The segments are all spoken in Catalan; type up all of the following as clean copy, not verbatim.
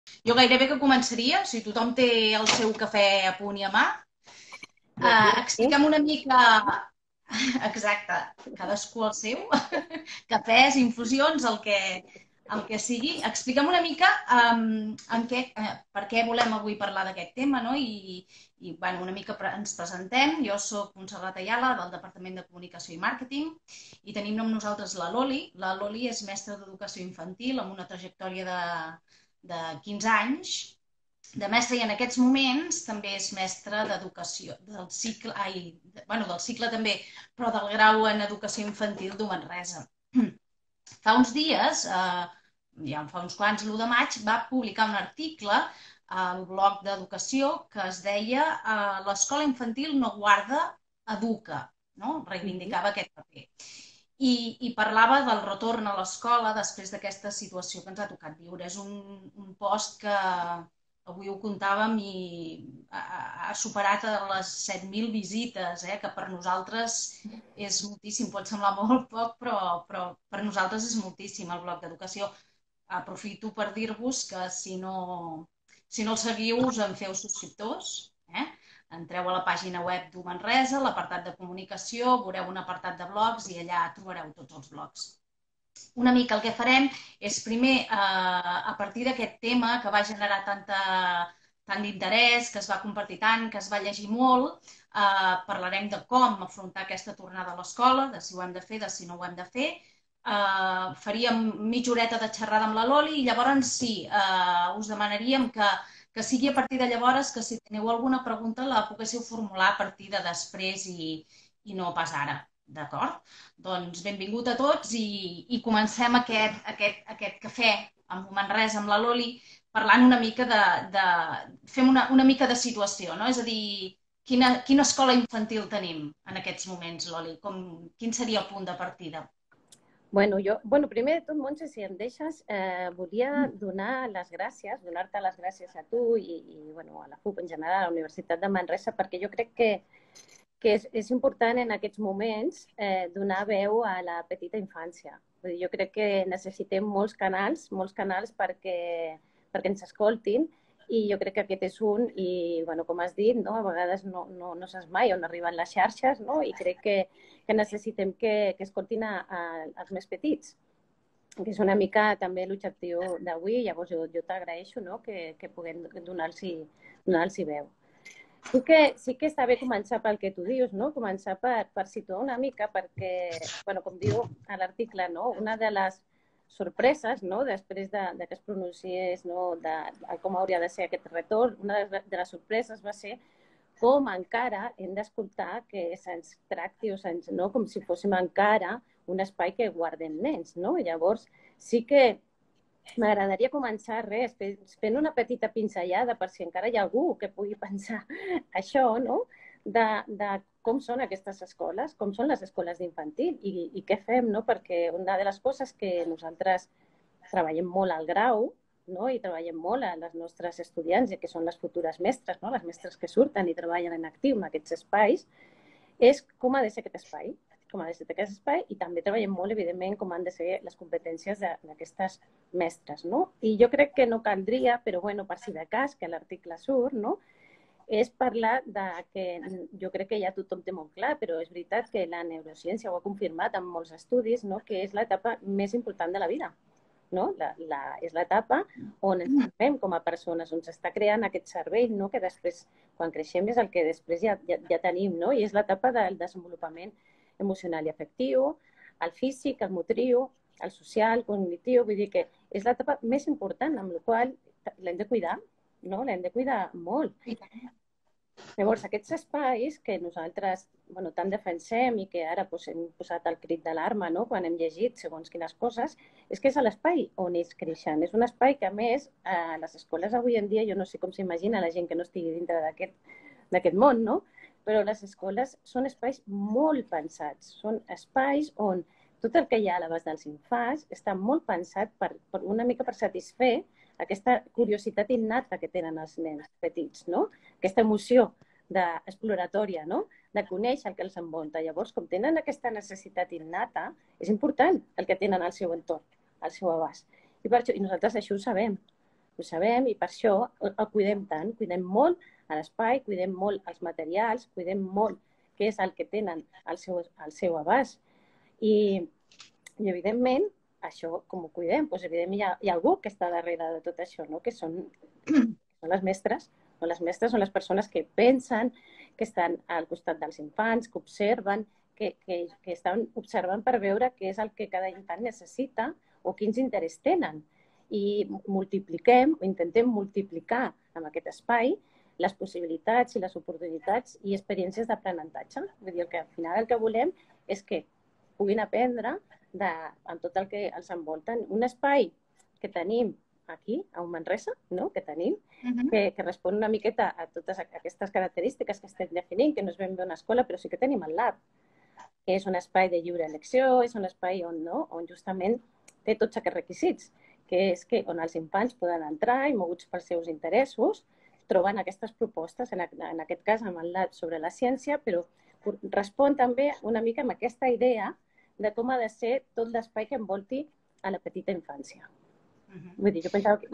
Jo gairebé que començaria, si tothom té el seu cafè a punt i a mà, Doncs mira, sí. expliquem una mica, exacte, cadascú el seu, cafès, infusions, el que sigui. Expliquem una mica per què volem avui parlar d'aquest tema, no? I bueno, una mica ens presentem. Jo sóc Montserrat Ayala, del Departament de Comunicació i Màrqueting, i tenim amb nosaltres la Loli. La Loli és mestra d'Educació Infantil amb una trajectòria de 15 anys de mestra i en aquests moments també és mestra d'educació, del cicle, bueno, del cicle també, però del grau en educació infantil de Manresa. Fa uns dies, ja fa uns quants, l'1 de maig, va publicar un article al blog d'educació que es deia l'escola infantil no guarda, educa, no? Mhm. Reivindicava aquest paper. I parlava del retorn a l'escola després d'aquesta situació que ens ha tocat viure. És un post que avui ho comptàvem i ha superat les 7.000 visites, que per nosaltres és moltíssim, pot semblar molt poc, però per nosaltres és moltíssim el bloc d'educació. Aprofito per dir-vos que si no el seguiu us en feu subscriptors, entreu a la pàgina web d'U Manresa, l'apartat de comunicació, veureu un apartat de blogs i allà trobareu tots els blogs. Una mica el que farem és primer, a partir d'aquest tema que va generar tant d'interès, que es va compartir tant, que es va llegir molt, parlarem de com afrontar aquesta tornada a l'escola, de si ho hem de fer, de si no ho hem de fer. Faríem mitja horeta de xerrada amb la Loli i llavors sí, us demanaríem que sigui a partir de llavors que si teniu alguna pregunta la poguéssiu formular a partir de després i no pas ara. D'acord? Doncs benvingut a tots i comencem aquest cafè amb Manresa, amb la Loli, parlant una mica fem una mica de situació, no? És a dir, quina escola infantil tenim en aquests moments, Loli? Quin seria el punt de partida? Bueno, primer de tot, Montse, si em deixes, volia donar-te les gràcies a tu i bueno, a la FUP en general, a la Universitat de Manresa, perquè jo crec que és important en aquests moments donar veu a la petita infància. Vull dir, jo crec que necessitem molts canals perquè ens escoltin i jo crec que aquest és un i, bueno, com has dit, no? A vegades no saps mai on arriben les xarxes, no? I crec que necessitem que escoltin als més petits, que és una mica també l'objectiu d'avui. Llavors jo t'agraeixo, no? que puguem donar-los veu. Sí que està bé començar pel que tu dius, no? Començar per situar una mica, perquè, bueno, com diu a l'article, no? Una de les sorpreses, no? Després de que es pronunciés, no? de com hauria de ser aquest retorn, una de les sorpreses va ser com encara hem d'escoltar que se'ns tracti no? Com si fóssim encara un espai que guarden nens, no? Llavors, sí que m'agradaria començar fent una petita pinzellada per si encara hi ha algú que pugui pensar això, no? De com són aquestes escoles, com són les escoles d'infantil i què fem, no? Perquè una de les coses que nosaltres treballem molt al grau, no? I treballem molt a les nostres estudiants, que són les futures mestres, no? Les mestres que surten i treballen en actiu en aquests espais, és com ha de ser aquest espai, i també treballem molt, evidentment, com han de ser les competències d'aquestes mestres, no? I jo crec que no caldria, però bueno, per si de cas, que l'article surt, no? És parlar de que jo crec que ja tothom té molt clar, però és veritat que la neurociència ho ha confirmat en molts estudis, no? Que és l'etapa més important de la vida. No? És l'etapa on ens formem com a persones, on s'està creant aquest cervell, no? Que després, quan creixem, és el que després ja tenim, no? I és l'etapa del desenvolupament emocional i afectiu, el físic, el motriu, el social, el cognitiu, vull dir que és l'etapa més important, amb la qual l'hem de cuidar, no? L'hem de cuidar molt. Llavors, aquests espais que nosaltres tant defensem i que ara hem posat el crit d'alarma, no? Quan hem llegit segons quines coses, és que és l'espai on ells creixen. És un espai que, a més, a les escoles avui en dia, jo no sé com s'imagina la gent que no estigui dintre d'aquest món, no? Però les escoles són espais molt pensats. Són espais on tot el que hi ha a l'abast dels infants està molt pensat una mica per satisfer aquesta curiositat innata que tenen els nens petits, no? Aquesta emoció exploratòria, no? De conèixer el que els envolta. Llavors, com tenen aquesta necessitat innata, és important el que tenen al seu entorn, al seu abast. I nosaltres això ho sabem. ho sabem i per això el cuidem tant, cuidem molt a l'espai, cuidem molt els materials, cuidem molt què és el que tenen al seu abast. I evidentment, això, com ho cuidem? Doncs, evidentment, hi ha algú que està darrere de tot això, no? Que són les mestres, o les mestres són les persones que pensen, que estan al costat dels infants, que observen, que estan observant per veure què és el que cada infant necessita o quins interès tenen. I multipliquem, o intentem multiplicar en aquest espai les possibilitats i les oportunitats i experiències d'aprenentatge. Vull dir que al final el que volem és que puguin aprendre amb tot el que els envolta. Un espai que tenim aquí, a Manresa, no? Que tenim, que respon una miqueta a totes aquestes característiques que estem definint, que no és ben bé una escola, però sí que tenim el lab, que és un espai de lliure elecció, és un espai on justament té tots aquests requisits, que és on els infants poden entrar i, moguts pels seus interessos, troben aquestes propostes, en aquest cas amb el lab sobre la ciència, però respon també una mica amb aquesta idea de com ha de ser tot l'espai que envolti a la petita infància. Vull dir, jo pensava que...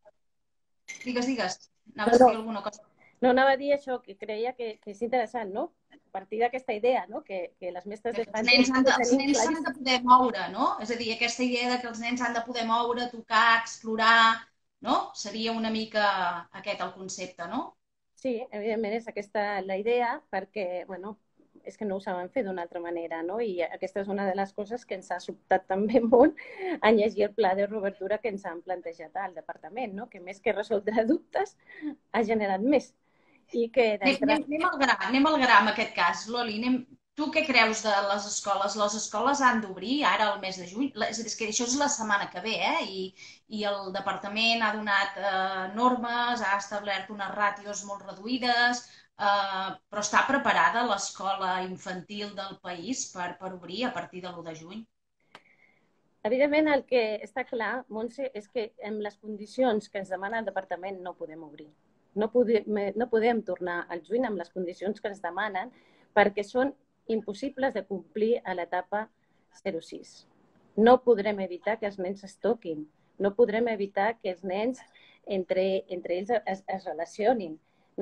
Digues. Anaves a dir alguna cosa. No, anava a dir això, que creia que és interessant, no? A partir d'aquesta idea, no? Que les mestres d'infància... Els nens s'han de poder moure, no? És a dir, aquesta idea que els nens han de poder moure, tocar, explorar, no? Seria una mica aquest el concepte, no? Sí, evidentment és aquesta la idea, perquè, bueno, és que no ho saben fer d'una altra manera, no? I aquesta és una de les coses que ens ha sobtat també molt en llegir el pla de reobertura que ens han plantejat al departament, no? Que més que resoldre dubtes ha generat més. I que anem al gra en aquest cas, Loli. Tu què creus de les escoles? Les escoles han d'obrir ara el mes de juny? És a dir, que això és la setmana que ve, i el departament ha donat normes, ha establert unes ràtios molt reduïdes, però està preparada l'escola infantil del país per obrir a partir de l'1 de juny? Evidentment, el que està clar, Montse, és que en les condicions que ens demana el departament no podem obrir. No podem tornar al juny amb les condicions que ens demanen perquè són impossibles de complir a l'etapa 0-6. No podrem evitar que els nens es toquin. No podrem evitar que els nens entre ells es relacionin.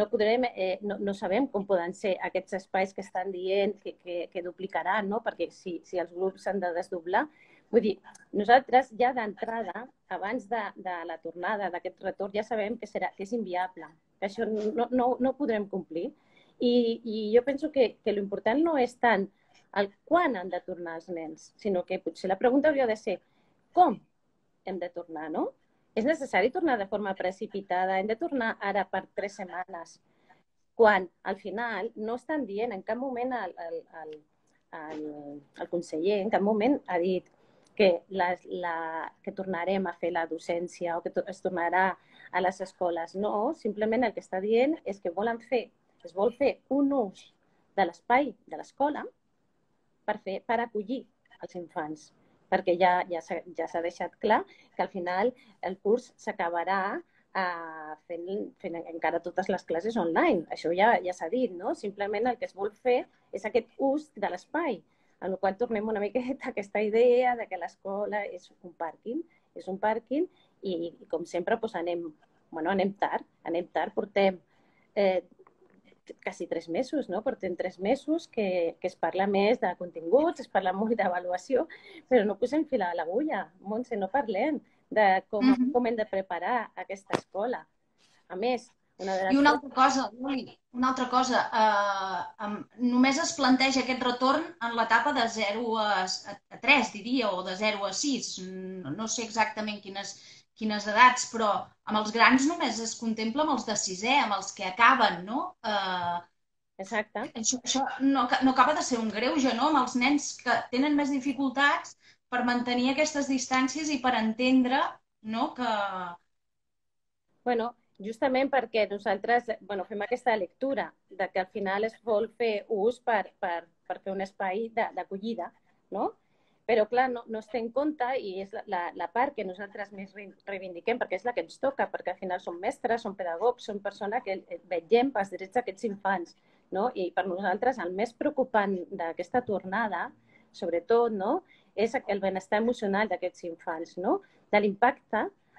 No sabem com poden ser aquests espais que estan dient que duplicaran, no? Perquè si els grups s'han de desdoblar. Vull dir, nosaltres ja d'entrada, abans de la tornada d'aquest retorn, ja sabem que és inviable, que això no podrem complir. I jo penso que l'important no és tant el quan han de tornar els nens, sinó que potser la pregunta hauria de ser com hem de tornar, no? És necessari tornar de forma precipitada? Hem de tornar ara per 3 setmanes? Quan, al final, no estan dient, en cap moment el conseller, en cap moment ha dit que tornarem a fer la docència o que es tornarà a les escoles. No, simplement el que està dient és que es vol fer un ús de l'espai de l'escola per acollir els infants, perquè ja s'ha deixat clar que al final el curs s'acabarà fent encara totes les classes online. Això ja s'ha dit, no? Simplement el que es vol fer és aquest ús de l'espai, en el qual tornem una miqueta a aquesta idea de que l'escola és un pàrquing i com sempre anem tard, portem quasi 3 mesos, no? Portem 3 mesos que es parla més de continguts, es parla molt d'avaluació, però no posem fil a l'agulla, Montse, no parlem de com hem de preparar aquesta escola. A més, i una altra cosa, només es planteja aquest retorn en l'etapa de 0 a 3, diria, o de 0 a 6. No sé exactament quines edats, però amb els grans només es contempla amb els de 6è, amb els que acaben, no? Exacte. Això no acaba de ser un greuge, no? Amb els nens que tenen més dificultats per mantenir aquestes distàncies i per entendre, no, que... Bueno, justament perquè nosaltres fem aquesta lectura de que al final es vol fer ús per fer un espai d'acollida, no? Però, clar, no es té en compte i és la part que nosaltres més reivindiquem perquè és la que ens toca, perquè al final som mestres, som pedagogs, som persones que vetllem pels drets d'aquests infants, no? I per nosaltres el més preocupant d'aquesta tornada, sobretot, no? És el benestar emocional d'aquests infants, no? De l'impacte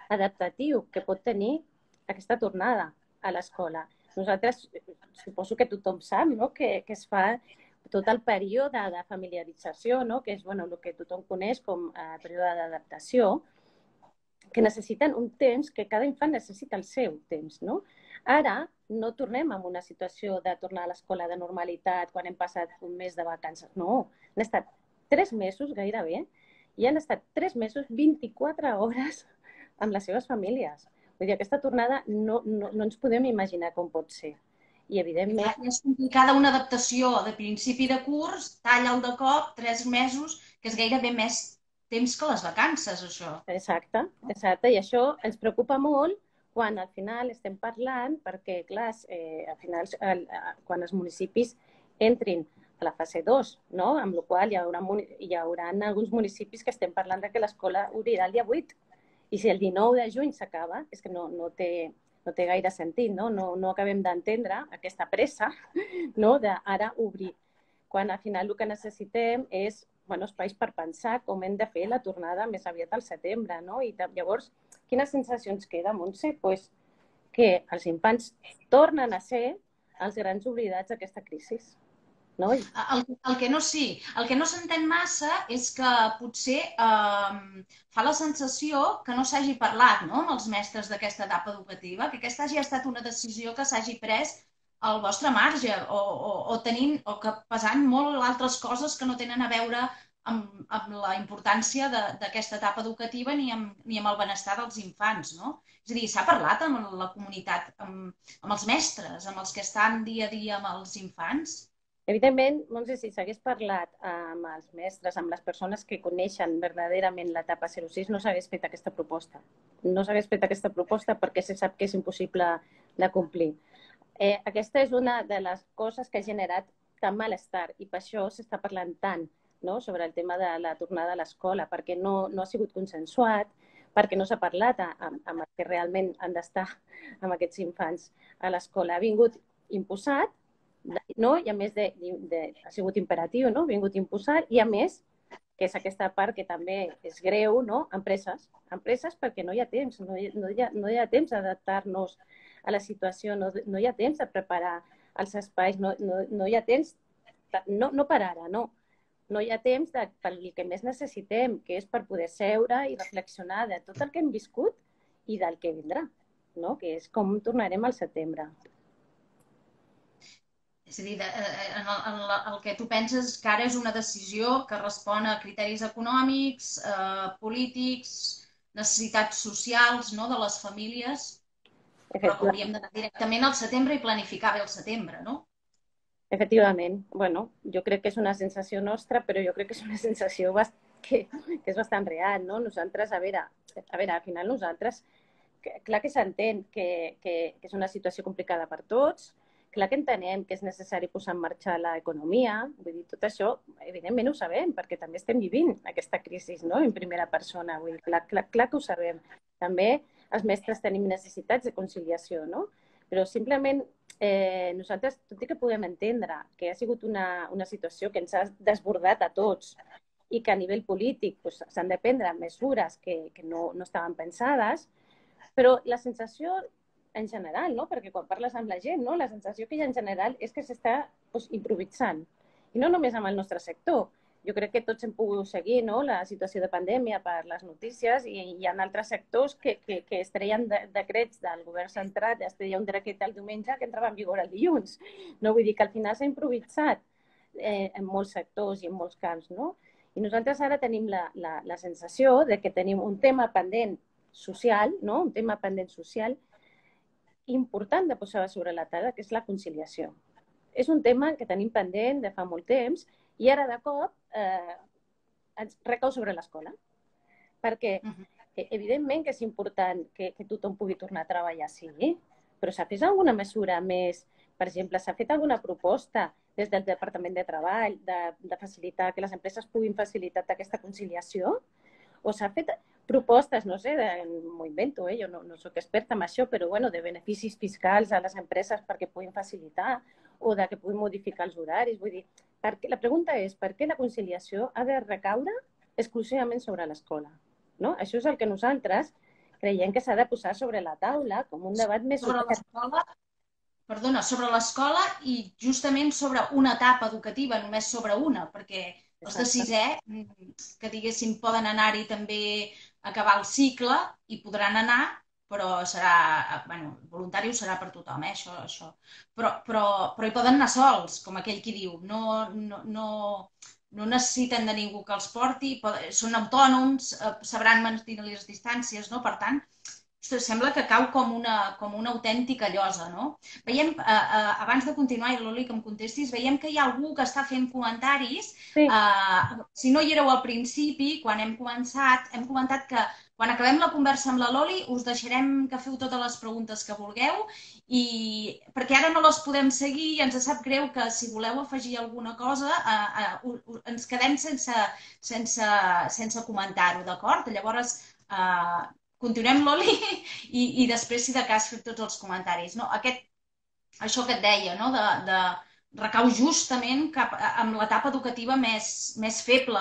adaptatiu que pot tenir aquesta tornada a l'escola. Nosaltres, suposo que tothom sap, no?, que es fa tot el període de familiarització, no?, que és el que tothom coneix com a període d'adaptació, que necessiten un temps, que cada infant necessita el seu temps, no? Ara no tornem a una situació de tornar a l'escola de normalitat quan hem passat un mes de vacances. No, han estat 3 mesos gairebé i han estat 3 mesos, 24 hores amb les seves famílies. Vull dir, aquesta tornada no ens podem imaginar com pot ser. I, evidentment... És complicada una adaptació de principi de curs, talla de cop, 3 mesos, que és gairebé més temps que les vacances, això. Exacte. I això ens preocupa molt quan al final estem parlant, perquè, clar, al final, quan els municipis entrin a la fase 2, no?, amb la qual hi haurà alguns municipis que estem parlant de que l'escola obrirà el dia 8. I si el 19 de juny s'acaba, és que no té gaire sentit, no? No acabem d'entendre aquesta pressa, no?, d'ara obrir. Quan al final el que necessitem és espais per pensar com hem de fer la tornada més aviat al setembre, no? I llavors, quines sensacions queda, Montse? Pues que els infants tornen a ser els grans oblidats d'aquesta crisi. No? El que no s'entén massa és que potser fa la sensació que no s'hagi parlat, no?, amb els mestres d'aquesta etapa educativa, que aquesta hagi estat una decisió que s'hagi pres al vostre marge o que pesant molt altres coses que no tenen a veure amb la importància d'aquesta etapa educativa ni amb el benestar dels infants, no? És a dir, s'ha parlat amb la comunitat, amb els mestres, amb els que estan dia a dia amb els infants? Evidentment, Montse, si s'hagués parlat amb els mestres, amb les persones que coneixen verdaderament l'etapa 06, no s'hagués fet aquesta proposta. No s'hagués fet aquesta proposta perquè se sap que és impossible de complir. Aquesta és una de les coses que ha generat tant malestar i per això s'està parlant tant, no?, sobre el tema de la tornada a l'escola, perquè no ha sigut consensuat, perquè no s'ha parlat amb els que realment han d'estar amb aquests infants a l'escola. Ha vingut imposat, no? I a més ha sigut imperatiu, no?, ha vingut imposat, i a més, que és aquesta part que també és greu, no?, empreses perquè no hi ha temps, no hi ha temps d'adaptar-nos a la situació, no hi ha temps de preparar els espais, no hi ha temps, no per ara, no hi ha temps pel que més necessitem, que és per poder seure i reflexionar de tot el que hem viscut i del que vindrà, no?, que és com tornarem al setembre. És a dir, el que tu penses que ara és una decisió que respon a criteris econòmics, polítics, necessitats socials, no?, de les famílies, però que hauríem d'anar directament al setembre i planificar bé el setembre, no? Efectivament. Bueno, jo crec que és una sensació nostra, però jo crec que és una sensació que és bastant real, no? Nosaltres, a veure, al final nosaltres, clar que s'entén que és una situació complicada per tots, clar que entenem que és necessari posar en marxa l'economia, vull dir, tot això, evidentment ho sabem, perquè també estem vivint aquesta crisi, no?, en primera persona, vull dir, clar que ho sabem. També els mestres tenim necessitats de conciliació, no? Però simplement nosaltres, tot i que podem entendre que ha sigut una situació que ens ha desbordat a tots i que a nivell polític s'han de prendre mesures que no estaven pensades, però la sensació en general, no?, perquè quan parles amb la gent, no?, la sensació que hi ha en general és que s'està improvisant. I no només amb el nostre sector. Jo crec que tots hem pogut seguir, no?, la situació de pandèmia per les notícies i hi ha altres sectors que es treien decrets del govern central, es treia un decret el diumenge que entrava en vigor el dilluns. No? Vull dir que al final s'ha improvisat en molts sectors i en molts camps, no? I nosaltres ara tenim la sensació de que tenim un tema pendent social, no?, un tema pendent social important de posar sobre la taula, que és la conciliació. És un tema que tenim pendent de fa molt temps i ara de cop ens recau sobre l'escola. Perquè evidentment que és important que tothom pugui tornar a treballar, sí, però s'ha fet alguna mesura més? Per exemple, s'ha fet alguna proposta des del Departament de Treball de facilitar que les empreses puguin facilitar aquesta conciliació? O s'ha fet propostes, no sé, m'ho invento, jo no soc experta en això, però bueno, de beneficis fiscals a les empreses perquè puguin facilitar o que puguin modificar els horaris. Vull dir, la pregunta és per què la conciliació ha de recaure exclusivament sobre l'escola? No? Això és el que nosaltres creiem que s'ha de posar sobre la taula com un debat més Sobre obert. l'escola, perdona, sobre l'escola i justament sobre una etapa educativa, només sobre una, perquè els de Exacte. sisè, que diguéssim, poden anar-hi també a acabar el cicle i podran anar, però serà, bueno, voluntari ho serà per tothom, això. Però hi poden anar sols, com aquell qui diu, no necessiten de ningú que els porti, són autònoms, sabran mantenir les distàncies, no? Per tant, ostres, sembla que cau com una autèntica llosa, no? Veiem, abans de continuar, i Loli, que em contestis, veiem que hi ha algú que està fent comentaris. Sí, Si no hi éreu al principi, quan hem comentat que quan acabem la conversa amb la Loli us deixarem que feu totes les preguntes que vulgueu i perquè ara no les podem seguir i ens sap greu que si voleu afegir alguna cosa ens quedem sense comentar-ho, d'acord? Llavors, continuem, Loli, i després, si de cas, fer tots els comentaris. No? Això que et deia, no? de recau justament amb l'etapa educativa més feble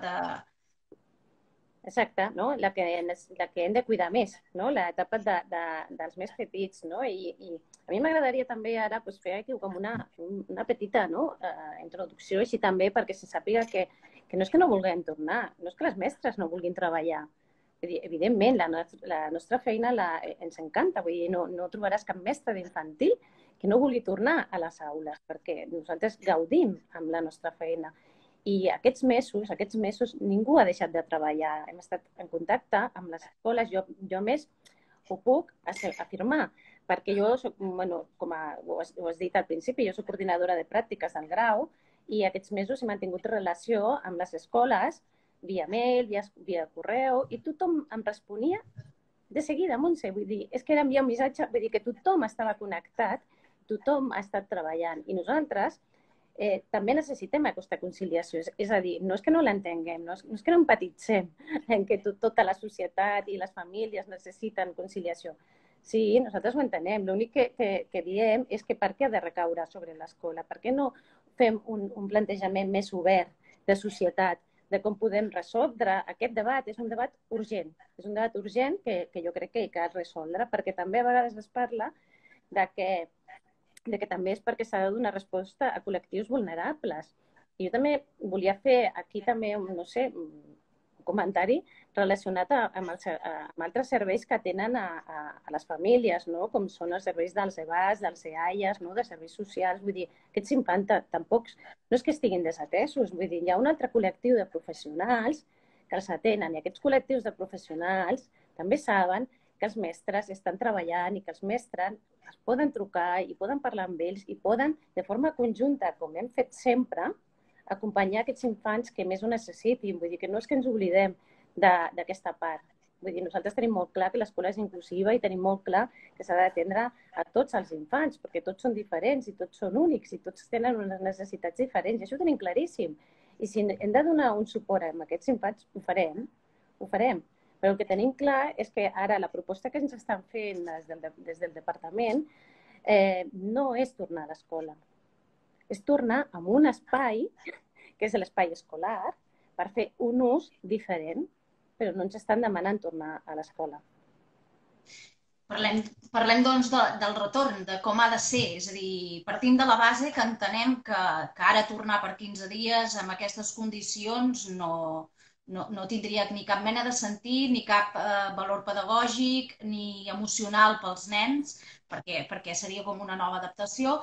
exacte, no? La que hem de cuidar més, no? L'etapa dels més petits, no? I a mi m'agradaria també ara pues, fer aquí com una petita introducció, així també perquè se sàpiga que no és que no vulguem tornar, no és que les mestres no vulguin treballar. Vull dir, evidentment, la nostra feina ens encanta, vull dir, no trobaràs cap mestre d'infantil que no vulgui tornar a les aules, perquè nosaltres gaudim amb la nostra feina. I aquests mesos, ningú ha deixat de treballar. Hem estat en contacte amb les escoles. Jo més ho puc afirmar, perquè jo soc, bueno, ho has dit al principi, jo soc coordinadora de pràctiques del grau i aquests mesos he mantingut relació amb les escoles via mail, via correu, i tothom em responia de seguida, Montse. Vull dir, és que era enviar un missatge, vull dir que tothom estava connectat, tothom ha estat treballant. I nosaltres també necessitem aquesta conciliació. És a dir, no és que no l'entenguem, no és que no empatitzem en que tota la societat i les famílies necessiten conciliació. Sí, nosaltres ho entenem. L'únic que diem és que per què ha de recaure sobre l'escola? Per què no fem un plantejament més obert de societat, de com podem resoldre aquest debat? És un debat urgent. És un debat urgent que jo crec que cal resoldre, perquè també a vegades es parla de que també és perquè s'ha de donar resposta a col·lectius vulnerables. I jo també volia fer aquí també, no sé, un comentari relacionat amb altres serveis que tenen a les famílies, no? Com són els serveis dels EBAs, dels EAIAs, no? De serveis socials. Vull dir, aquests infants tampoc no és que estiguin desatesos, vull dir, hi ha un altre col·lectiu de professionals que els atenen, i aquests col·lectius de professionals també saben que els mestres estan treballant i que els mestres es poden trucar i poden parlar amb ells i poden, de forma conjunta, com hem fet sempre, acompanyar aquests infants que més ho necessitin. Vull dir que no és que ens oblidem d'aquesta part. Vull dir, nosaltres tenim molt clar que l'escola és inclusiva i tenim molt clar que s'ha d'atendre a tots els infants, perquè tots són diferents i tots són únics i tots tenen unes necessitats diferents. I això ho tenim claríssim. I si hem de donar un suport a aquests infants, ho farem. Ho farem. Però el que tenim clar és que ara la proposta que ens estan fent des del departament no és tornar a l'escola. És tornar a un espai, que és l'espai escolar, per fer un ús diferent, però no ens estan demanant tornar a l'escola. Parlem doncs, del retorn, de com ha de ser. És a dir, partim de la base que entenem que ara tornar per 15 dies amb aquestes condicions no tindria ni cap mena de sentit, ni cap valor pedagògic, ni emocional pels nens, perquè seria com una nova adaptació.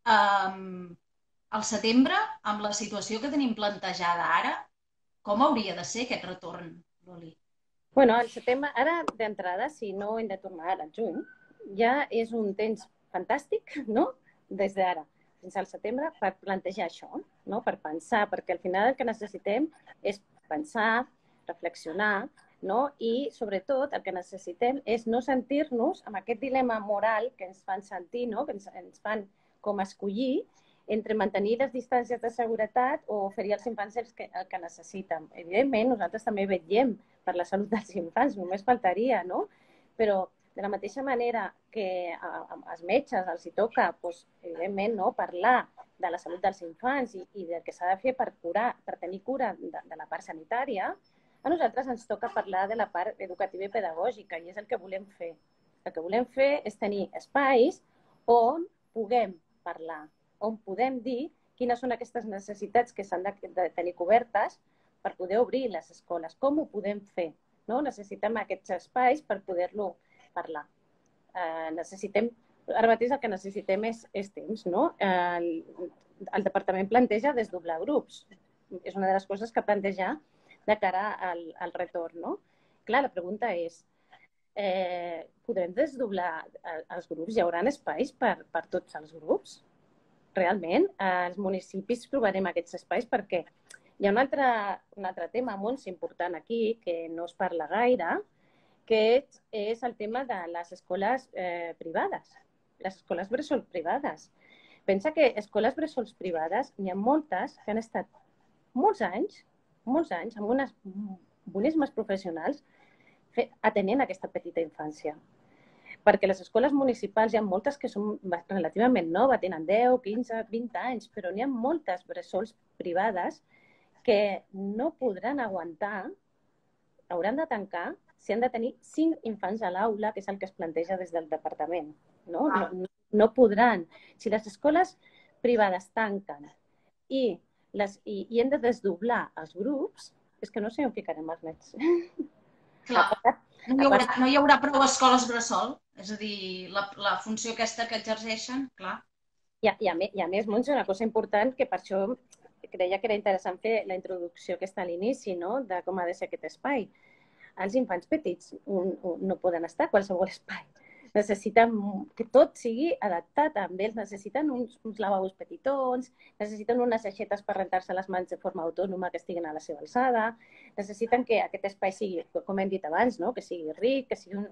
Al setembre, amb la situació que tenim plantejada ara, com hauria de ser aquest retorn, Loli? Bueno, al setembre, ara d'entrada, si no hem de tornar al juny, ja és un temps fantàstic, no?, des d'ara fins al setembre per plantejar això, no?, per pensar, perquè al final el que necessitem és pensar, reflexionar, no?, i sobretot el que necessitem és no sentir-nos amb aquest dilema moral que ens fan sentir, no?, que ens fan com escollir entre mantenir les distàncies de seguretat o oferir als infants el que necessiten. Evidentment, nosaltres també vetllem per la salut dels infants, només faltaria, no? Però de la mateixa manera que als metges els hi toca, doncs, evidentment, no, parlar de la salut dels infants i del que s'ha de fer per tenir cura de la part sanitària, A nosaltres ens toca parlar de la part educativa i pedagògica i és el que volem fer. El que volem fer és tenir espais on puguem parlar, on podem dir quines són aquestes necessitats que s'han de tenir cobertes per poder obrir les escoles. Com ho podem fer? No? Necessitem aquests espais per poder-lo parlar. Ara mateix el que necessitem és temps. No? El departament planteja desdoblar grups. És una de les coses que planteja de cara al retorn. No? Clar, la pregunta és, podrem desdoblar els grups? Hi haurà espais per tots els grups? Realment, als municipis trobarem aquests espais perquè hi ha un altre tema molt important aquí que no es parla gaire, que és el tema de les escoles privades, les escoles bressol privades. Pensa que escoles bressols privades n'hi ha moltes que han estat molts anys, amb unes boníssimes professionals atenent aquesta petita infància. Perquè les escoles municipals hi ha moltes que són relativament noves, tenen 10, 15, 20 anys, però n'hi ha moltes bressols privades que no podran aguantar, hauran de tancar si han de tenir 5 infants a l'aula, que és el que es planteja des del departament. No podran. Si les escoles privades tanquen i hem de desdoblar els grups, és que no sé on ficarem els nets. Clar, no hi haurà prou escoles bressol, és a dir, la funció aquesta que exerceixen, clar. I a més, Montse, una cosa important, que per això creia que era interessant fer la introducció aquesta a l'inici, no?, de com ha de ser aquest espai. Els infants petits no poden estar a qualsevol espai. Necessiten que tot sigui adaptat amb ells. Necessiten uns lavabos petitons, necessiten unes aixetes per rentar-se les mans de forma autònoma que estiguin a la seva alçada, necessiten que aquest espai sigui, com hem dit abans, no?, que sigui ric, que sigui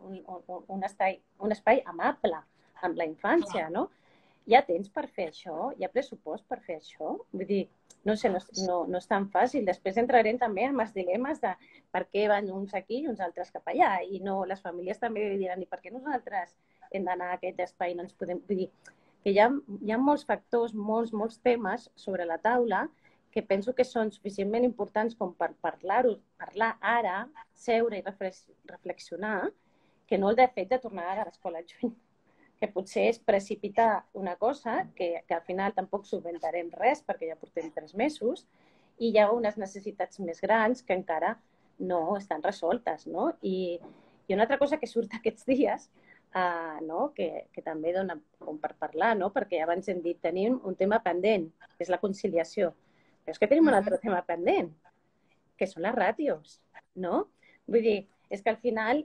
un espai amable amb la infància, no? Hi ha temps per fer això? Hi ha pressupost per fer això? Vull dir, no sé, no és tan fàcil. Després entrarem també en els dilemes de per què van uns aquí i uns altres cap allà. I no, les famílies també diran, i per què nosaltres hem d'anar a aquest espai? No ens podem... Vull dir, que hi ha molts factors, molts temes sobre la taula que penso que són suficientment importants com per parlar ara, seure i reflexionar, que no el de fet de tornar a l'escola juny, que potser és precipitar una cosa que al final tampoc solventarem res perquè ja portem 3 mesos i hi ha unes necessitats més grans que encara no estan resoltes. No? I una altra cosa que surt aquests dies, no? que també dona com per parlar, no? Perquè abans hem dit tenim un tema pendent, que és la conciliació. Però és que tenim un altre tema pendent, que són les ràtios. No? Vull dir, és que al final,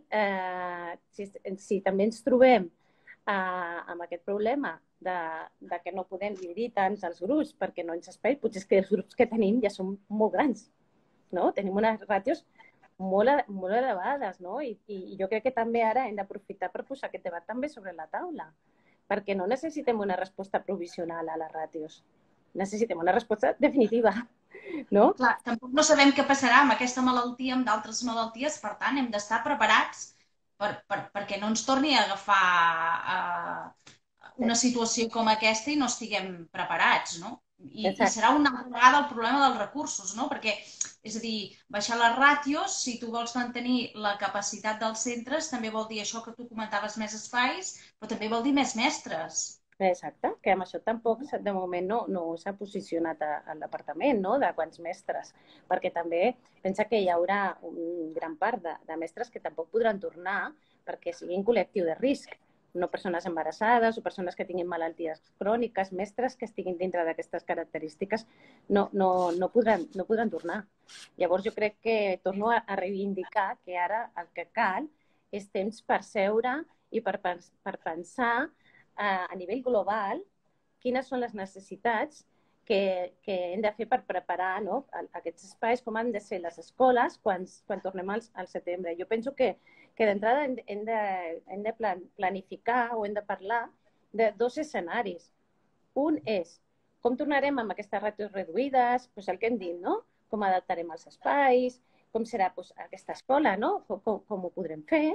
si també ens trobem amb aquest problema de que no podem dividir tants els grups perquè no ens espai, potser és que els grups que tenim ja són molt grans, no? Tenim unes ràtios molt elevades, no? I jo crec que també ara hem d'aprofitar per posar aquest debat també sobre la taula, perquè no necessitem una resposta provisional a les ràtios, necessitem una resposta definitiva, no? Clar, tampoc no sabem què passarà amb aquesta malaltia, amb d'altres malalties, per tant, hem d'estar preparats perquè no ens torni a agafar una situació com aquesta i no estiguem preparats, no? I serà una altra vegada el problema dels recursos, no? Perquè, és a dir, baixar les ràtios, si tu vols mantenir la capacitat dels centres, també vol dir això que tu comentaves, més espais, però també vol dir més mestres. Exacte, que amb això tampoc de moment no s'ha posicionat al departament, no?, de quants mestres, perquè també pensa que hi haurà una gran part de mestres que tampoc podran tornar perquè siguin col·lectiu de risc, no persones embarassades o persones que tinguin malalties cròniques, mestres que estiguin dintre d'aquestes característiques no podran tornar. Llavors jo crec que torno a reivindicar que ara el que cal és temps per seure i per pensar a nivell global quines són les necessitats que hem de fer per preparar, no?, aquests espais, com han de ser les escoles quan tornem al setembre. Jo penso que d'entrada hem de planificar o hem de parlar de 2 escenaris. Un és com tornarem amb aquestes ràtios reduïdes, doncs el que hem dit, no?, com adaptarem els espais, com serà aquesta escola, no?, com ho podrem fer,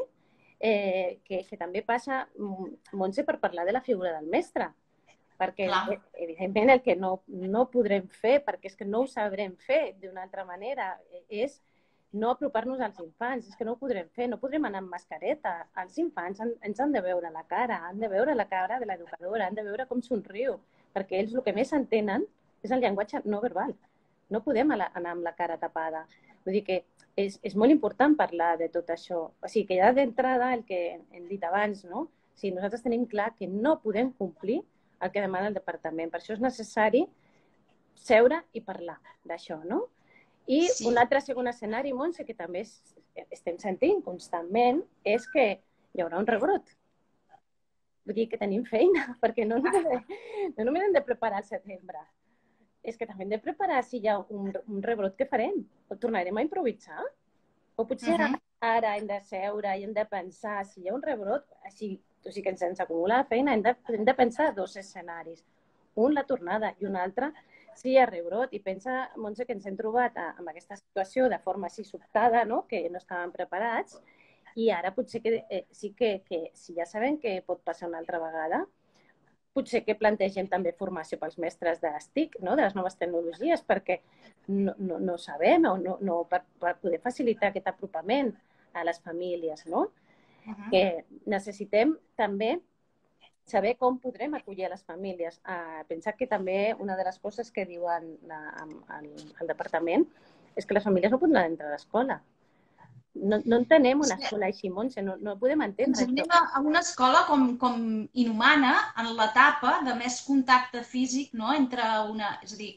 que també passa, Montse, per parlar de la figura del mestre, perquè evidentment el que no podrem fer, perquè és que no ho sabrem fer d'una altra manera, és no apropar-nos als infants, és que no ho podrem fer, no podrem anar amb mascareta. Els infants ens han de veure la cara, han de veure la cara de l'educadora, han de veure com somriu, perquè ells el que més entenen és el llenguatge no verbal. No podem anar amb la cara tapada. Vull dir que és molt important parlar de tot això. O sigui, que ja d'entrada, el que hem dit abans, no? O sigui, nosaltres tenim clar que no podem complir el que demana el departament. Per això és necessari seure i parlar d'això, no? I Sí. un altre segon escenari, Montse, que també estem sentint constantment, és que hi haurà un rebrot. Vull dir que tenim feina, perquè no només hem de preparar el setembre, és que també hem de preparar si hi ha un rebrot que farem. O tornarem a improvisar? O potser ara hem de seure i hem de pensar si hi ha un rebrot, o sigui que ens acumula la feina, hem de pensar dos escenaris. Un, la tornada, i un altre, si hi ha rebrot. I pensa, Montse, que ens hem trobat amb aquesta situació de forma així sobtada, no? Que no estàvem preparats, i ara potser que sí que si ja sabem que pot passar una altra vegada, potser que plantegem també formació pels mestres de les TIC, no? De les noves tecnologies, perquè no sabem, o per poder facilitar aquest apropament a les famílies, no? Que necessitem també saber com podrem acollir a les famílies. Pensar que també una de les coses que diuen al departament és que les famílies no poden entrar a l'escola. No entenem una escola així, Montse, no podem entendre Ens això. anem a una escola com inhumana en l'etapa de més contacte físic, no? Entre una... És a dir,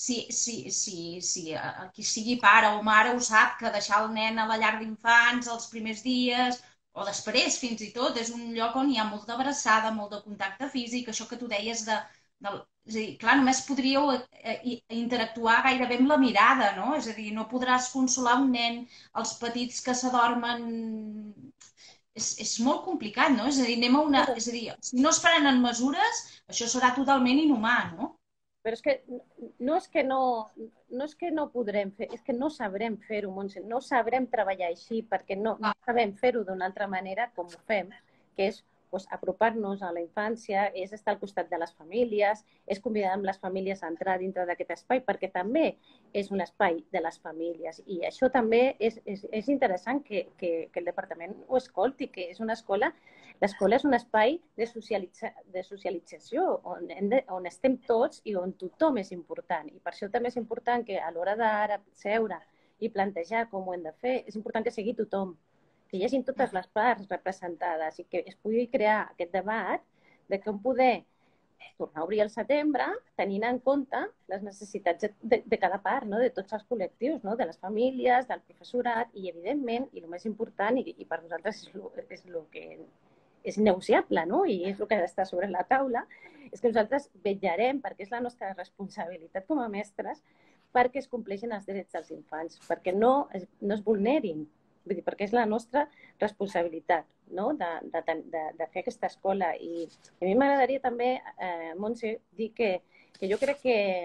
si qui sigui pare o mare ho sap, que deixar el nen a la llar d'infants els primers dies o després fins i tot és un lloc on hi ha molta abraçada, molt de contacte físic, això que tu deies és a dir, clar, només podríeu interactuar gairebé amb la mirada, no? És a dir, no podràs consolar un nen, els petits que s'adormen... És molt complicat, no? És a dir, és a dir, si no es prenen mesures, això serà totalment inhumà, no? Però és que no és que no podrem fer, és que no sabrem fer-ho, Montse, no sabrem treballar així perquè no sabem fer-ho d'una altra manera com ho fem, que és apropar-nos a la infància, és estar al costat de les famílies, és convidar les famílies a entrar dintre d'aquest espai, perquè també és un espai de les famílies. I això també és interessant que el departament ho escolti, que és una escola. L'escola és un espai de socialització on estem tots i on tothom és important. I per això també és important que a l'hora d'ara seure i plantejar com ho hem de fer, és important que sigui tothom, que hi hagi totes les parts representades i que es pugui crear aquest debat de com poder tornar a obrir el setembre tenint en compte les necessitats de cada part, no? De tots els col·lectius, no? De les famílies, del professorat i, evidentment, i el més important, i per nosaltres és el que és negociable, no? I és el que ha d'estar sobre la taula, és que nosaltres vetllarem, perquè és la nostra responsabilitat com a mestres, perquè es compleixin els drets dels infants, perquè no es vulnerin, vull dir, perquè és la nostra responsabilitat, no? de fer aquesta escola. I a mi m'agradaria també, Montse, dir que jo crec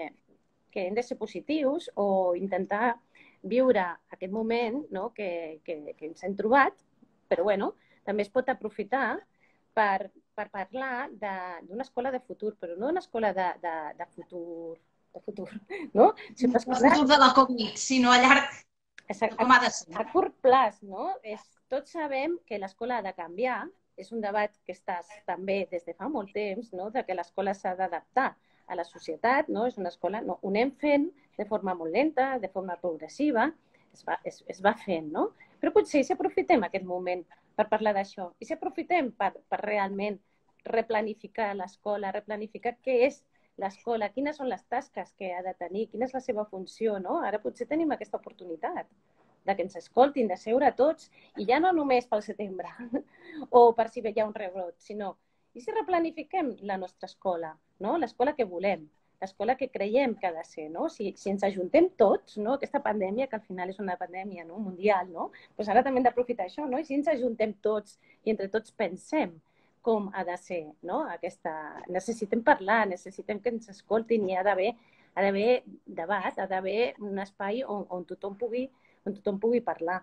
que hem de ser positius o intentar viure aquest moment, no? que ens hem trobat, però bueno, també es pot aprofitar per parlar d'una escola de futur, però no d'una escola de futur, no? El futur de la Covid, sinó a llarg, com ha de ser. A curt plaç, no? Tots sabem que l'escola ha de canviar, és un debat que està també des de fa molt temps, no? De que l'escola s'ha d'adaptar a la societat, no? És una escola, no? Ho anem fent de forma molt lenta, de forma progressiva, es va fent, no? Però potser si aprofitem aquest moment per parlar d'això i si aprofitem per realment replanificar l'escola, replanificar què és l'escola, quines són les tasques que ha de tenir, quina és la seva funció, no? Ara potser tenim aquesta oportunitat de que ens escoltin, de seure tots, i ja no només pel setembre o per si hi ha un rebrot, sinó i si replanifiquem la nostra escola, no? L'escola que volem, l'escola que creiem que ha de ser, no? Si ens ajuntem tots, no? Aquesta pandèmia, que al final és una pandèmia, no? Mundial, no? Pues ara també hem d'aprofitar això, no? I si ens ajuntem tots i entre tots pensem com ha de ser, no? Necessitem parlar, necessitem que ens escoltin i ha d'haver debat, ha d'haver un espai on tothom pugui parlar.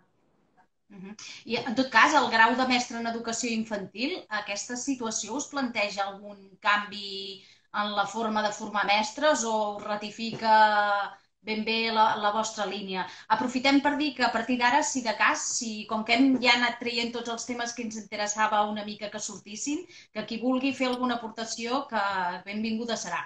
I en tot cas, el grau de mestre en educació infantil, aquesta situació us planteja algun canvi en la forma de formar mestres o us ratifica ben bé la vostra línia. Aprofitem per dir que a partir d'ara, si de cas, com que hem ja anat traient tots els temes que ens interessava una mica que sortissin, que qui vulgui fer alguna aportació, que benvinguda serà.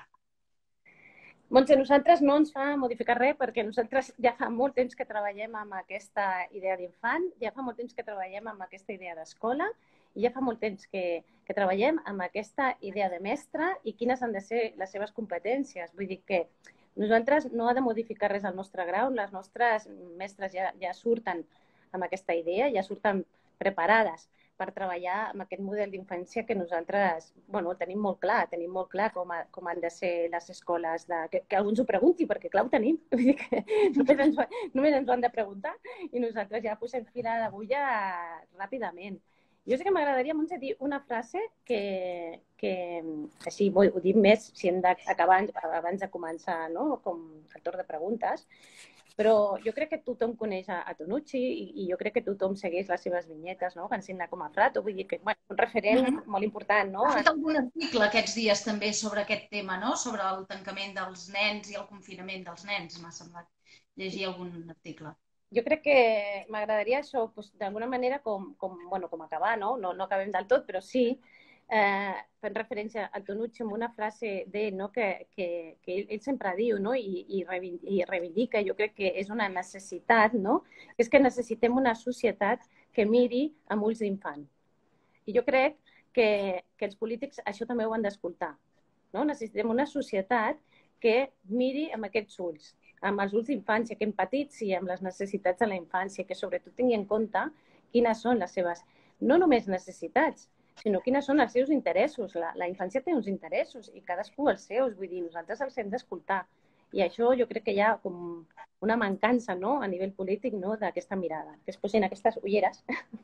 Montse, nosaltres no ens fa modificar res perquè nosaltres ja fa molt temps que treballem amb aquesta idea d'infant, ja fa molt temps que treballem amb aquesta idea d'escola i ja fa molt temps que treballem amb aquesta idea de mestre i quines han de ser les seves competències. Vull dir que nosaltres no ha de modificar res al nostre grau, les nostres mestres ja surten amb aquesta idea, ja surten preparades per treballar amb aquest model d'infància que nosaltres tenim molt clar com han de ser les escoles, que algú ens ho pregunti, perquè clar, ho tenim. Vull dir que només ens ho han de preguntar i nosaltres ja posem fil a l'agulla ràpidament. Jo sé que m'agradaria, Montse, dir una frase que així ho dic més si hem d'acabar abans de començar, no? Com el torn de preguntes, però jo crec que tothom coneix a Tonucci i jo crec que tothom segueix les seves vinyetes, no? Que han signat com a Frato, vull dir que un referent molt important, no? Ha fet algun article aquests dies també sobre aquest tema, no? Sobre el tancament dels nens i el confinament dels nens, m'ha semblat llegir algun article. Jo crec que m'agradaria això, d'alguna manera, com acabar, no? No acabem del tot, però sí, fent referència al Tonucci amb una frase d'ell, no? que ell sempre diu, no? I reivindica, jo crec que és una necessitat, no? És que necessitem una societat que miri amb ulls d'infant. I jo crec que els polítics això també ho han d'escoltar. No? Necessitem una societat que miri amb aquests ulls, amb els ulls d'infància, que empatit amb les necessitats de la infància, que sobretot tingui en compte quines són les seves, no només necessitats, sinó quines són els seus interessos. La infància té uns interessos i cadascú els seus, vull dir, nosaltres els hem d'escoltar. I això jo crec que hi ha com una mancança, no? A nivell polític, no? D'aquesta mirada, que es posin aquestes ulleres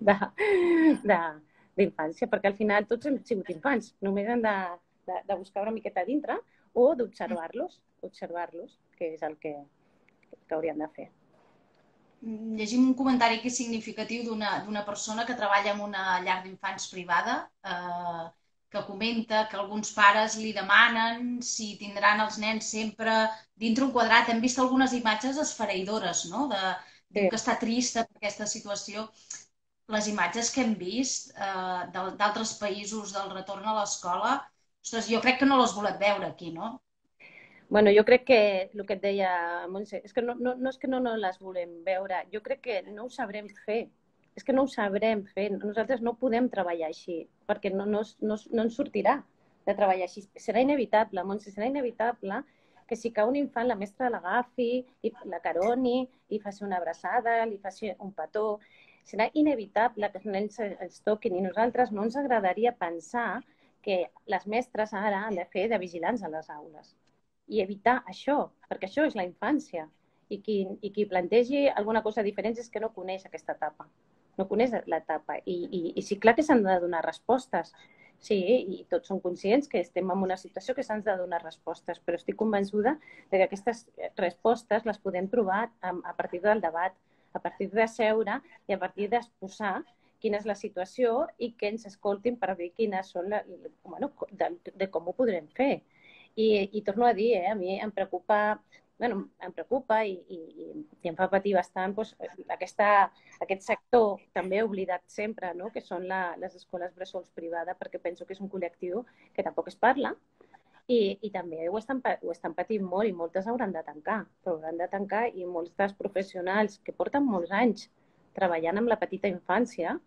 d'infància, perquè al final tots hem sigut infants, només hem de buscar una miqueta dintre o d'observar-los, que és el que haurien de fer. Llegim un comentari que és significatiu d'una persona que treballa en una llar d'infants privada, que comenta que alguns pares li demanen si tindran els nens sempre dintre un quadrat. Hem vist algunes imatges esfereïdores, no? Diu que està trista per aquesta situació. Les imatges que hem vist d'altres països del retorn a l'escola, ostres, jo crec que no les volem veure aquí, no? Bueno, jo crec que el que et deia Montse, és que no és que no les volem veure, jo crec que no ho sabrem fer. És que no ho sabrem fer. Nosaltres no podem treballar així, perquè no ens sortirà de treballar així. Serà inevitable, Montse, serà inevitable que si cau un infant la mestra l'agafi, la caroni, li faci una abraçada, li faci un petó. Serà inevitable que els nens els toquin i nosaltres no ens agradaria pensar que les mestres ara han de fer de vigilants a les aules i evitar això, perquè això és la infància. I qui plantegi alguna cosa diferent és que no coneix aquesta etapa. No coneix l'etapa. I sí, clar que s'han de donar respostes. Sí, i tots som conscients que estem en una situació que s'han de donar respostes, però estic convençuda que aquestes respostes les podem trobar a partir del debat, a partir de seure i a partir d'exposar quina és la situació i que ens escoltin per dir quines són de com ho podrem fer. I torno a dir, a mi em preocupa i em fa patir bastant aquest sector també oblidat sempre, no? Que són les escoles bressols privades, perquè penso que és un col·lectiu que tampoc es parla i també ho estan patint molt i moltes hauran de tancar, però hauran de tancar i molts dels professionals que porten molts anys treballant amb la petita infància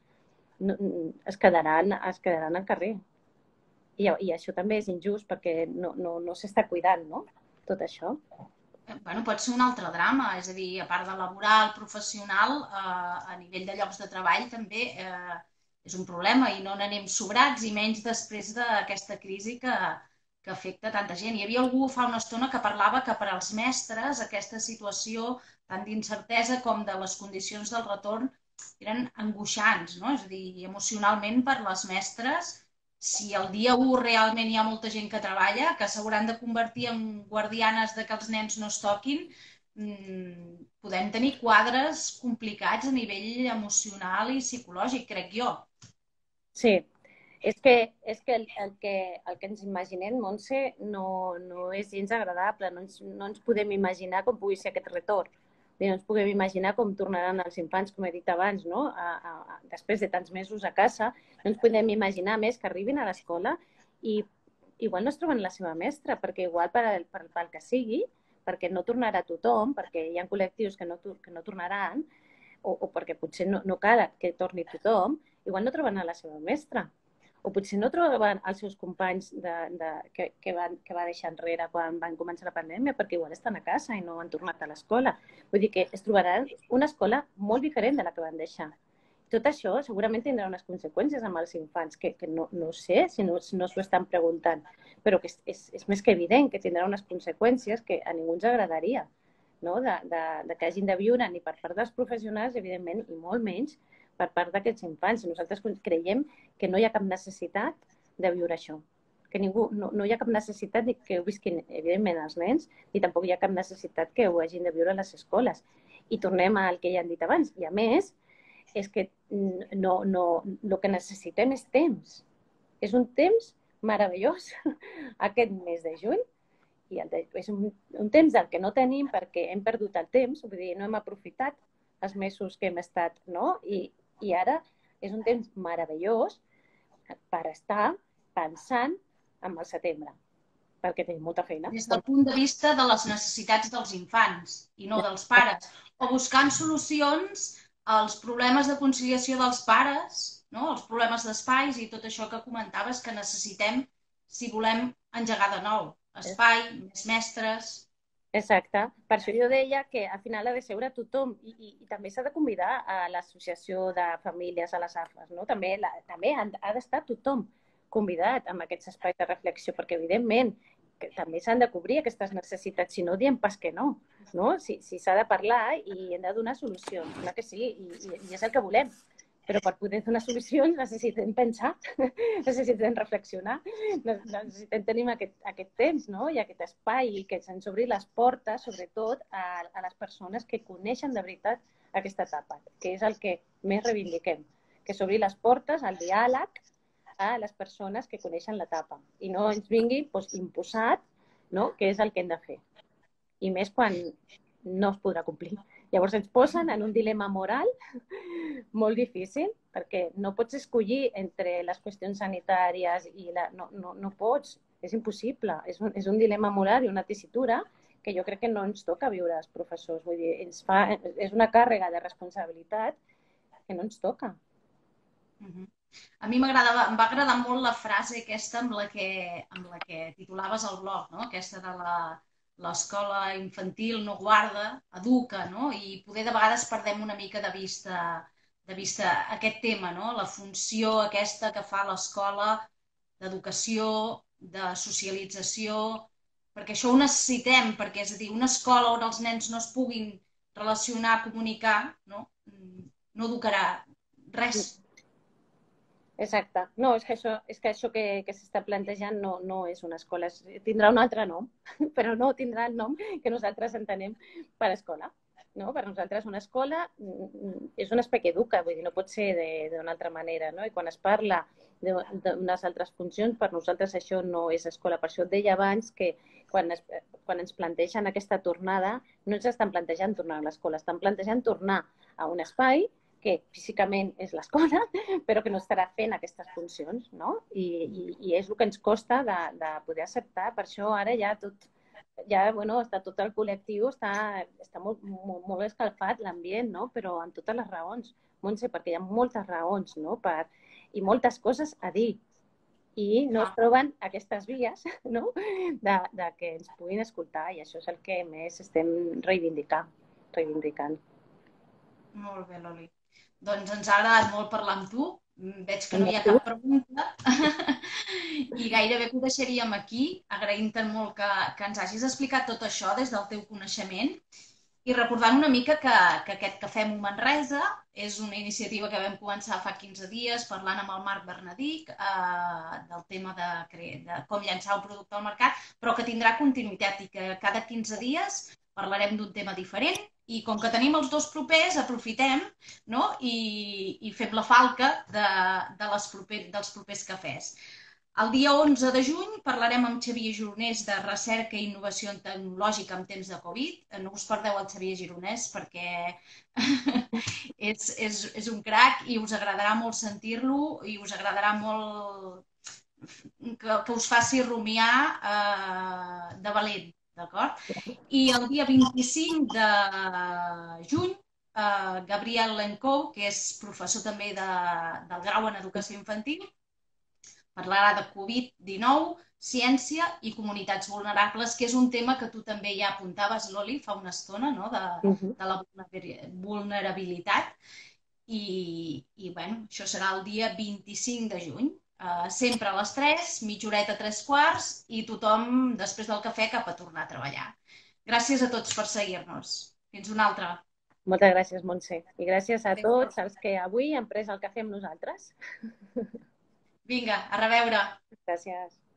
es quedaran al carrer. I això també és injust perquè no s'està cuidant, no? Tot això. Bueno, pot ser un altre drama, és a dir, a part de laboral, professional, a nivell de llocs de treball també és un problema i no n'anem sobrats i menys després d'aquesta crisi que afecta tanta gent. Hi havia algú fa una estona que parlava que per als mestres aquesta situació tant d'incertesa com de les condicions del retorn eren angoixants, no? És a dir, emocionalment per les mestres, si el dia 1 realment hi ha molta gent que treballa, que s'hauran de convertir en guardianes de que els nens no es toquin, podem tenir quadres complicats a nivell emocional i psicològic, crec jo. Sí, És que el que ens imaginem, Montse, no és gens agradable. No ens podem imaginar com pugui ser aquest retorn. No ens podem imaginar com tornaran els infants, com he dit abans, no? Després de tants mesos a casa. No ens podem imaginar més que arribin a l'escola i igual no es troben la seva mestra, perquè igual pel que sigui, perquè no tornarà tothom, perquè hi ha col·lectius que no tornaran, o perquè potser no cal que torni tothom, igual no troben a la seva mestra. O potser no troben els seus companys que va deixar enrere quan van començar la pandèmia, perquè igual estan a casa i no han tornat a l'escola. Vull dir que es trobaran una escola molt diferent de la que van deixar. Tot això segurament tindrà unes conseqüències amb els infants, que no sé si no s'ho estan preguntant, però que és més que evident que tindrà unes conseqüències que a ningú ens agradaria, no? Que hagin de viure ni per part dels professionals, evidentment, i molt menys per part d'aquests infants. Nosaltres creiem que no hi ha cap necessitat de viure això, que no hi ha cap necessitat que ho visquin, evidentment, els nens, ni tampoc hi ha cap necessitat que ho hagin de viure a les escoles. I tornem al que ja han dit abans. I a més, és que el que necessitem és temps. És un temps meravellós aquest mes de juny, i és un temps del que no tenim perquè hem perdut el temps, vull dir, no hem aprofitat els mesos que hem estat, no? I ara és un temps meravellós per estar pensant en el setembre, perquè tenim molta feina. Des del punt de vista de les necessitats dels infants i no dels pares, o buscant solucions als problemes de conciliació dels pares, no? Els problemes d'espais i tot això que comentaves que necessitem si volem engegar de nou. Espai, més mestres... Exacte. Per això jo deia que al final ha de seure tothom i també s'ha de convidar a l'associació de famílies, a les AFAs, no? També ha d'estar tothom convidat amb aquests espais de reflexió, perquè evidentment que també s'han de cobrir aquestes necessitats, si no diem pas que no? Si s'ha de parlar i hem de donar solucions, clar que sí, i és el que volem. Però per poder donar solucions necessitem pensar, necessitem reflexionar, necessitem tenir aquest temps, no? I aquest espai, i que se'ns obri les portes, sobretot a les persones que coneixen de veritat aquesta etapa, que és el que més reivindiquem, que s'obri les portes al diàleg a les persones que coneixen l'etapa i no ens vingui imposat, no? Què és el que hem de fer. I més quan no es podrà complir. Llavors ens posen en un dilema moral molt difícil, perquè no pots escollir entre les qüestions sanitàries i no pots, és impossible. És un dilema moral i una tessitura que jo crec que no ens toca viure als professors. Vull dir, és una càrrega de responsabilitat que no ens toca. A mi em va agradar molt la frase aquesta amb la que titulaves el blog, no? Aquesta de l'escola infantil no guarda, educa, no? I poder de vegades perdem una mica de vista aquest tema, no? La funció aquesta que fa l'escola d'educació, de socialització, perquè això ho necessitem, perquè és a dir, una escola on els nens no es puguin relacionar, comunicar, no educarà res. Exacte. No, és que això que s'està plantejant no és una escola, tindrà un altre nom, però no tindrà el nom que nosaltres entenem per escola. No? Per nosaltres una escola és un espai que educa, vull dir, no pot ser d'una altra manera. No? I quan es parla d'unes altres funcions, per nosaltres això no és escola. Per això et deia abans que quan ens plantegen aquesta tornada, no ens estan plantejant tornar a l'escola, estan plantejant tornar a un espai que físicament és l'escola, però que no estarà fent aquestes funcions, no? I és el que ens costa de poder acceptar. Per això ara ja tot el col·lectiu està molt escalfat, l'ambient, no? Però amb totes les raons, Montse, perquè hi ha moltes raons, no? I moltes coses a dir. I no es troben aquestes vies, no? De que ens puguin escoltar, i això és el que més estem reivindicant. Molt bé, Loli. Doncs ens ha agradat molt parlar amb tu. Veig que no hi ha cap pregunta. I gairebé que ho deixaríem aquí, agraint-te molt que ens hagis explicat tot això des del teu coneixement i recordant una mica que aquest Cafè Mu Manresa és una iniciativa que vam començar fa 15 dies parlant amb el Marc Bernadic del tema de com llançar un producte al mercat, però que tindrà continuïtat i que cada 15 dies parlarem d'un tema diferent i com que tenim els dos propers, aprofitem, no? I fem la falca dels propers cafès. El dia 11 de juny parlarem amb Xavier Gironès de recerca i innovació tecnològica en temps de Covid. No us perdeu el Xavier Gironès perquè és un crac i us agradarà molt sentir-lo i us agradarà molt que us faci rumiar de valent, d'acord? I el dia 25 de juny, Gabriel Lencou, que és professor també del grau en educació infantil, parlarà de Covid-19, ciència i comunitats vulnerables, que és un tema que tu també ja apuntaves, Loli, fa una estona, no? De la vulnerabilitat. I bueno, això serà el dia 25 de juny. Sempre a les 3, mitja horeta, 3 quarts, i tothom, després del cafè, cap a tornar a treballar. Gràcies a tots per seguir-nos. Fins una altra. Moltes gràcies, Montse. I gràcies a tots els que avui han pres el cafè amb nosaltres. Vinga, a reveure. Gràcies.